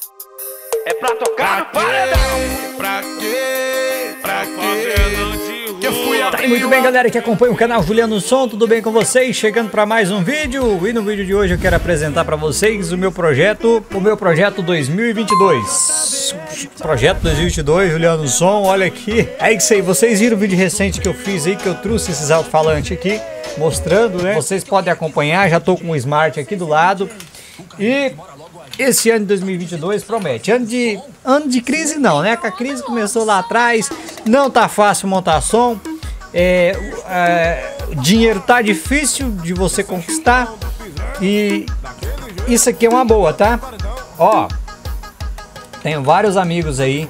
É pra tocar no paredão. Pra quê? Pra quê? Que eu fui a... Tá aí, muito bem, galera que acompanha o canal Juliano Som, tudo bem com vocês? Chegando para mais um vídeo, e no vídeo de hoje eu quero apresentar para vocês o meu projeto 2022. Projeto 2022, Juliano Som, olha aqui. É isso aí, vocês viram o vídeo recente que eu fiz aí, que eu trouxe esses alto-falantes aqui, mostrando, né? Vocês podem acompanhar, já tô com o Smart aqui do lado. E esse ano de 2022 promete. Ano de crise não, né? Que a crise começou lá atrás, não tá fácil montar som. Dinheiro tá difícil de você conquistar. E isso aqui é uma boa, tá? Ó, tenho vários amigos aí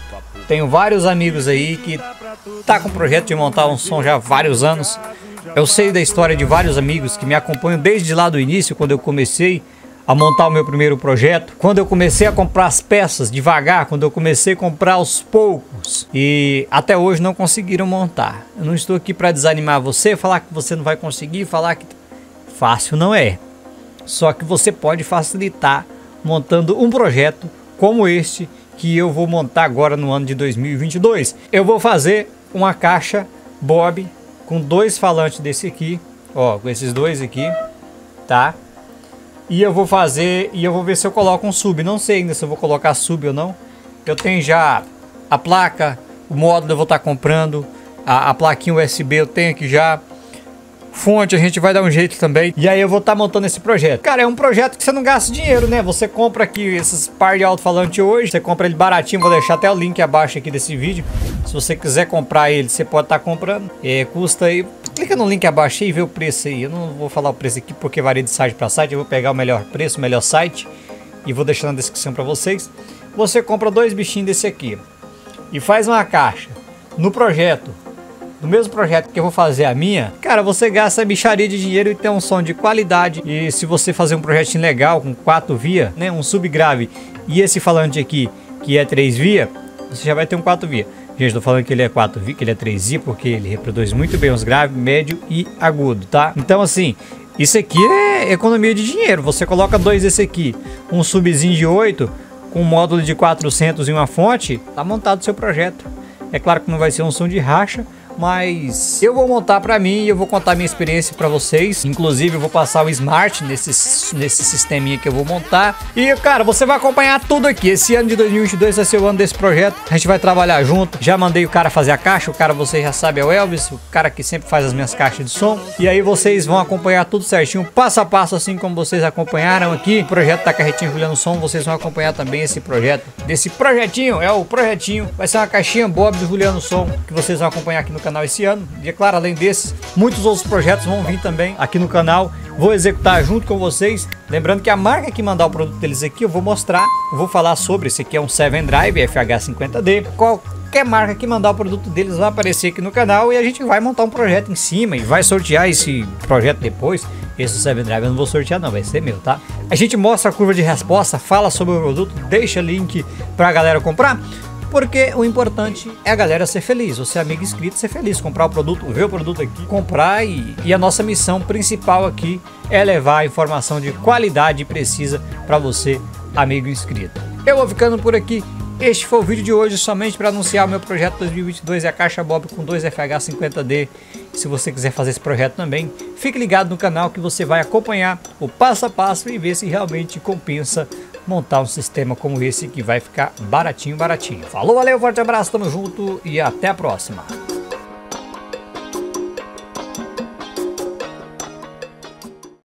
que tá com projeto de montar um som já há vários anos. Eu sei da história de vários amigos que me acompanham desde lá do início, quando eu comecei a montar o meu primeiro projeto, quando eu comecei a comprar as peças devagar, quando eu comecei a comprar aos poucos, e até hoje não conseguiram montar. Eu não estou aqui para desanimar você, falar que você não vai conseguir, falar que fácil não é. Só que você pode facilitar montando um projeto como este que eu vou montar agora no ano de 2022. Eu vou fazer uma caixa Bob com dois falantes desse aqui, ó, com esses dois aqui, tá? E eu vou ver se eu coloco um sub. Não sei ainda se eu vou colocar sub ou não. Eu tenho já a placa, o módulo eu vou estar comprando, a plaquinha USB eu tenho aqui já. Fonte a gente vai dar um jeito também. E aí eu vou estar montando esse projeto. Cara, é um projeto que você não gasta dinheiro, né? Você compra aqui esses par de alto-falante hoje, você compra ele baratinho, vou deixar até o link abaixo aqui desse vídeo. Se você quiser comprar ele, você pode estar comprando. Custa aí, clica no link abaixo aí e vê o preço aí. Eu não vou falar o preço aqui porque varia de site para site. Eu vou pegar o melhor preço, o melhor site e vou deixar na descrição para vocês. Você compra dois bichinhos desse aqui e faz uma caixa no projeto. No mesmo projeto que eu vou fazer a minha, cara, você gasta bicharia de dinheiro e tem um som de qualidade. E se você fazer um projetinho legal com 4 vias, né, um subgrave e esse falante aqui que é 3 vias, você já vai ter um 4 vias. Gente, tô falando que ele é 4 vias, que ele é 3 vias porque ele reproduz muito bem os graves, médio e agudo, tá? Então assim, isso aqui é economia de dinheiro. Você coloca dois desse aqui, um subzinho de 8 com um módulo de 400 e uma fonte, tá montado o seu projeto. É claro que não vai ser um som de racha, mas eu vou montar pra mim e eu vou contar minha experiência pra vocês. Inclusive eu vou passar o Smart nesse sisteminha que eu vou montar. E cara, você vai acompanhar tudo aqui. Esse ano de 2022 vai ser o ano desse projeto. A gente vai trabalhar junto. Já mandei o cara fazer a caixa. O cara, você já sabe, é o Elvis, o cara que sempre faz as minhas caixas de som. E aí vocês vão acompanhar tudo certinho, passo a passo, assim como vocês acompanharam aqui. O projeto da Carretinha Juliano Som, vocês vão acompanhar também esse projeto. Desse projetinho, é o projetinho. Vai ser uma caixinha Bob do Juliano Som, que vocês vão acompanhar aqui no canal esse ano. E é claro, além desses, muitos outros projetos vão vir também aqui no canal. Vou executar junto com vocês. Lembrando que a marca que mandar o produto deles aqui, eu vou mostrar, eu vou falar sobre. Esse aqui é um 7Drive FH50D. Qualquer marca que mandar o produto deles vai aparecer aqui no canal e a gente vai montar um projeto em cima e vai sortear esse projeto depois. Esse 7Drive eu não vou sortear não, vai ser meu, tá? A gente mostra a curva de resposta, fala sobre o produto, deixa link pra galera comprar. Porque o importante é a galera ser feliz, você amigo inscrito ser feliz, comprar o produto, ver o produto aqui, comprar e a nossa missão principal aqui é levar a informação de qualidade precisa para você, amigo inscrito. Eu vou ficando por aqui. Este foi o vídeo de hoje somente para anunciar o meu projeto 2022 e a caixa Bob com 2 FH50D. Se você quiser fazer esse projeto também, fique ligado no canal que você vai acompanhar o passo a passo e ver se realmente compensa montar um sistema como esse que vai ficar baratinho, baratinho. Falou, valeu, forte abraço, tamo junto e até a próxima.